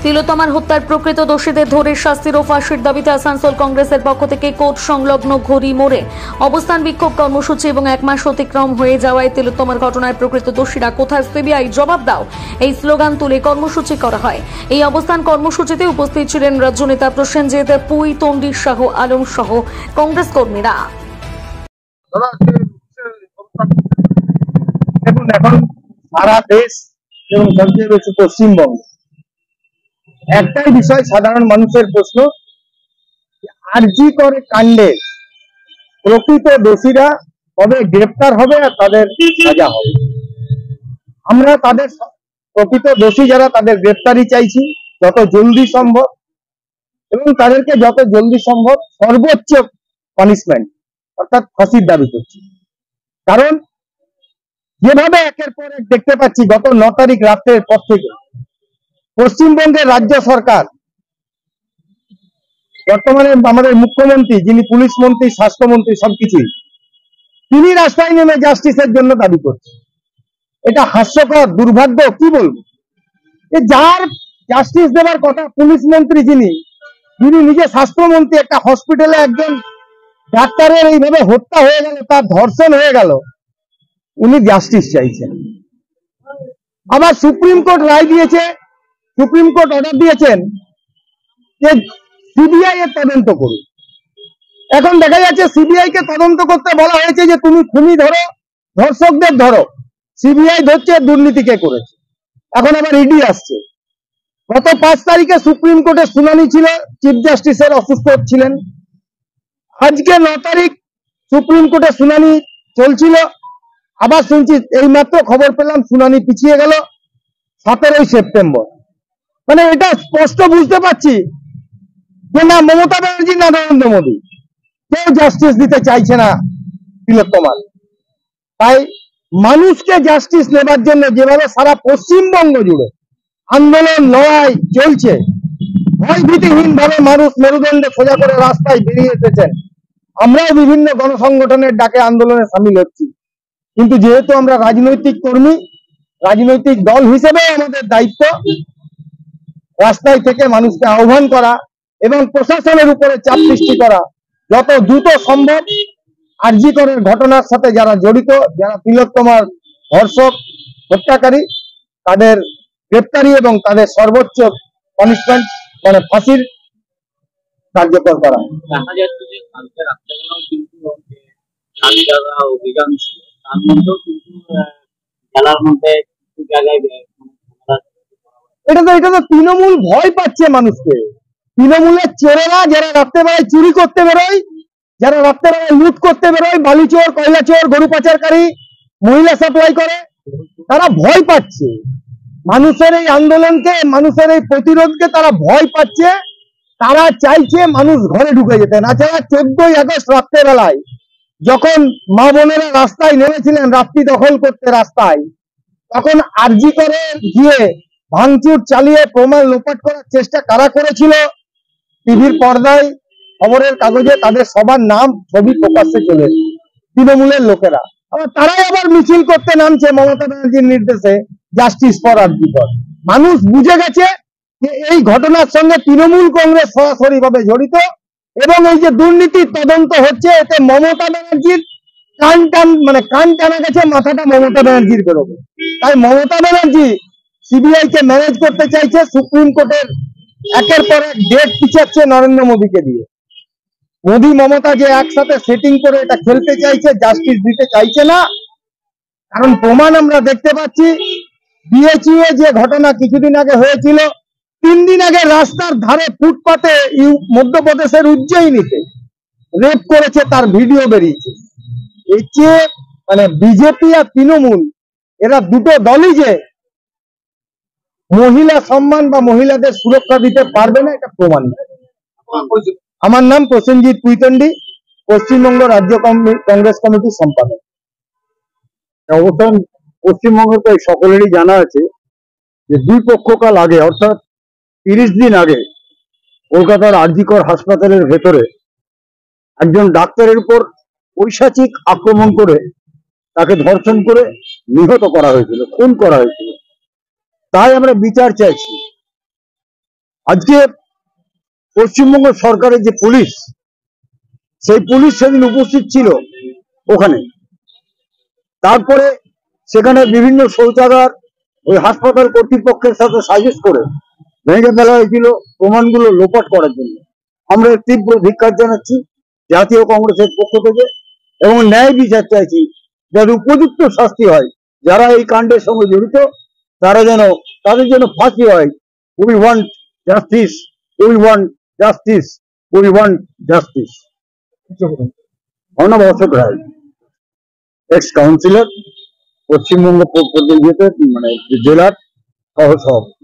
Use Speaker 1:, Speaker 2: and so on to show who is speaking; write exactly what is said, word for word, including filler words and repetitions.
Speaker 1: তিলোত্তমার হত্যার প্রকৃত দোষীদের ধরে শাস্তির ও ফাঁসির দাবিতে আসানসোল কংগ্রেসের পক্ষ থেকে কোর্ট সংলগ্ন ঘড়ি মোড়ে অবস্থান বিক্ষোভ কর্মসূচি এবং এক মাস অতিক্রম হয়ে যাওয়ায় তিলোত্তমার ঘটনায় প্রকৃত দোষীরা কোথায়, সিবিআই জবাব দাও, এই স্লোগান তুলে কর্মসূচি করা হয়। এই অবস্থান কর্মসূচিতে উপস্থিত ছিলেন রাজ্য নেতা প্রসেনজিৎ পুই, তন্ডি শাহ আলম সহ কংগ্রেস কর্মীরা।
Speaker 2: দেখুন, এখন সারা দেশ এবং সবচেয়ে বেশি পশ্চিমবঙ্গ একটাই বিষয়, সাধারণ মানুষের প্রশ্ন, আরজি করে কাণ্ডে প্রকৃত দোষীরা কবে গ্রেপ্তার হবে আর তাদের সাজা হবে। আমরা তাদের প্রকৃত দোষী যারা তাদের গ্রেপ্তারি চাইছি যত জলদি সম্ভব এবং তাদেরকে যত জলদি সম্ভব সর্বোচ্চ পানিশমেন্ট অর্থাৎ ফাঁসির দাবি করছি। কারণ যেভাবে একের পর এক দেখতে পাচ্ছি গত ন তারিখ রাত্রের পর থেকে পশ্চিমবঙ্গের রাজ্য সরকার, বর্তমানে আমাদের মুখ্যমন্ত্রী যিনি পুলিশ মন্ত্রী, স্বাস্থ্যমন্ত্রী, সবকিছুই তিনি রাস্তায় নেমে জাস্টিসের জন্য দাবি করছে। এটা হাস্যকর, দুর্ভাগ্য, কি বলবো। যার জাস্টিস দেওয়ার কথা পুলিশ মন্ত্রী, যিনি যিনি নিজে স্বাস্থ্যমন্ত্রী, একটা হসপিটালে একজন ডাক্তারের এইভাবে হত্যা হয়ে গেল, তার ধর্ষণ হয়ে গেল, উনি জাস্টিস চাইছেন। আবার সুপ্রিম কোর্ট রায় দিয়েছে, সুপ্রিম কোর্ট অর্ডার দিয়েছেন যে সিবিআই এর তদন্ত করুন। এখন দেখা যাচ্ছে সিবিআই কে তদন্ত করতে বলা হয়েছে যে তুমি খুনি ধরো, ধর্ষকদের ধরো। সিবিআই ধরছে দুর্নীতি কে করেছে। এখন আবার ইডি আসছে। গত পাঁচ তারিখে সুপ্রিম কোর্টের শুনানি ছিল, চিফ জাস্টিসের অসুস্থ ছিলেন। আজকে ন তারিখ সুপ্রিম কোর্টের শুনানি চলছিল। আবার শুনছি, এইমাত্র খবর পেলাম শুনানি পিছিয়ে গেল সতেরোই সেপ্টেম্বর। মানে এটা স্পষ্ট বুঝতে পারছি যে না মমতা ব্যানার্জি না নরেন্দ্র মোদী কেউ জাস্টিস দিতে চাইছে না তিলোত্তমার। তাই মানুষকে জাস্টিস নেবার জন্য যেভাবে সারা পশ্চিমবঙ্গ জুড়ে আন্দোলন লড়াই চলছে, ভয় ভীতিহীন ভাবে মানুষ মেরুদণ্ডে সোজা করে রাস্তায় বেরিয়ে এসেছেন। আমরাও বিভিন্ন গণসংগঠনের ডাকে আন্দোলনে সামিল হচ্ছি। কিন্তু যেহেতু আমরা রাজনৈতিক কর্মী, রাজনৈতিক দল হিসেবে আমাদের দায়িত্ব রাস্তায় থেকে মানুষকে আহ্বান করা এবং প্রশাসনের উপরে চাপ সৃষ্টি করা, যত দ্রুত সম্ভব আরজি করের ঘটনার সাথে যারা জড়িত, যারা তিলোত্তমার ধর্ষক হত্যাকারী, তাদের গ্রেপ্তারি এবং তাদের সর্বোচ্চ পানিশমেন্ট মানে ফাঁসির কার্যকর করা।
Speaker 3: দেখা যাচ্ছে যে কালকে রাত্রেবেলাও কিন্তু অভিযান ছিল, তার মধ্যেও কিন্তু জেলার মধ্যে কিছু জায়গায়
Speaker 2: এটা তো এটা তো তৃণমূল ভয় পাচ্ছে মানুষকে। তৃণমূলের চোরেরা যারা রাত্রেবেলায় চুরি করতে বেরোয়, যারা রাত্রেবেলায় লুট করতে বেরোয়, বালি চোর, কয়লা চোর, গরু পাচারকারী, মহিলা সাপ্লাই করে, তারা ভয় পাচ্ছে মানুষের এই আন্দোলনকে, মানুষের এই প্রতিরোধকে তারা ভয় পাচ্ছে। তারা চাইছে মানুষ ঘরে ঢুকে যেতে। না ছাড়া চোদ্দই আগস্ট রাত্রেবেলায় যখন মা বোনেরা রাস্তায় নেমেছিলেন রাত্রি দখল করতে রাস্তায়, তখন আরজি করে গিয়ে ভাঙচুর চালিয়ে প্রমাণ লোপাট করার চেষ্টা কারা করেছিল, টিভির পর্দায়, খবরের কাগজে তাদের সবার নাম, ছবি প্রকাশ্যে চলে তৃণমূলের লোকেরা। আবার তারাই আবার মিছিল করতে নামছে মমতা ব্যানার্জির নির্দেশে, জাস্টিস ফর আরজি কর। মানুষ বুঝে গেছে যে এই ঘটনার সঙ্গে তৃণমূল কংগ্রেস সরাসরি ভাবে জড়িত এবং এই যে দুর্নীতির তদন্ত হচ্ছে, এতে মমতা ব্যানার্জির কান টান মানে কান টানা গেছে, মাথাটা মমতা ব্যানার্জির বেরোবে। তাই মমতা ব্যানার্জি সিবিআই কে ম্যানেজ করতে চাইছে, সুপ্রিম কোর্টের একের পর এক ডেট পিছাচ্ছে নরেন্দ্র মোদীকে দিয়ে। মোদী মমতা যে একসাথে সেটিং করে এটা খেলতে চাইছে, জাস্টিস দিতে চাইছে না। কারণ প্রমাণ আমরা দেখতে পাচ্ছি, বিএচইউ যে ঘটনা কিছুদিন আগে হয়েছিল, তিন দিন আগে রাস্তার ধারে ফুটপাতে মধ্যপ্রদেশের উজ্জয়িনীতে রেপ করেছে, তার ভিডিও বেরিয়েছে। এই যে মানে বিজেপি আর তৃণমূল এরা দুটো দলই যে মহিলা সম্মান বা মহিলাদের সুরক্ষা দিতে পারবে না, এটা প্রমাণ। আমার নাম প্রসেনজিৎ পুই, পশ্চিমবঙ্গ রাজ্য কংগ্রেস কমিটির সম্পাদক।
Speaker 4: অবস্থান পশ্চিমবঙ্গের তো সকলেরই জানা আছে যে দুই পক্ষকাল আগে, অর্থাৎ তিরিশ দিন আগে, কলকাতার আরজি কর হাসপাতালের ভেতরে একজন ডাক্তারের উপর পৈশাচিক আক্রমণ করে তাকে ধর্ষণ করে নিহত করা হয়েছিল, খুন করা হয়েছিল। তাই আমরা বিচার চাইছি। আজকে পশ্চিমবঙ্গ সরকারের যে পুলিশ, সেই পুলিশ সেদিন উপস্থিত ছিল ওখানে। তারপরে সেখানে বিভিন্ন শৌচাগার ওই হাসপাতাল কর্তৃপক্ষের সাথে সাজেস্ট করে ভেঙে ফেলা হয়েছিল প্রমাণগুলো লোপাট করার জন্য। আমরা তীব্র ধিক্কার জানাচ্ছি জাতীয় কংগ্রেসের পক্ষ থেকে এবং ন্যায় বিচার চাইছি, যাতে উপযুক্ত শাস্তি হয়। যারা এই কাণ্ডের সঙ্গে জড়িত তারা যেন তাদের জন্য ফাঁসি হয়। We want justice, we want justice, we want justice. Arnab Ashok Roy, ex councillor, Paschimbanga মানে জেলার সহ সভাপতি।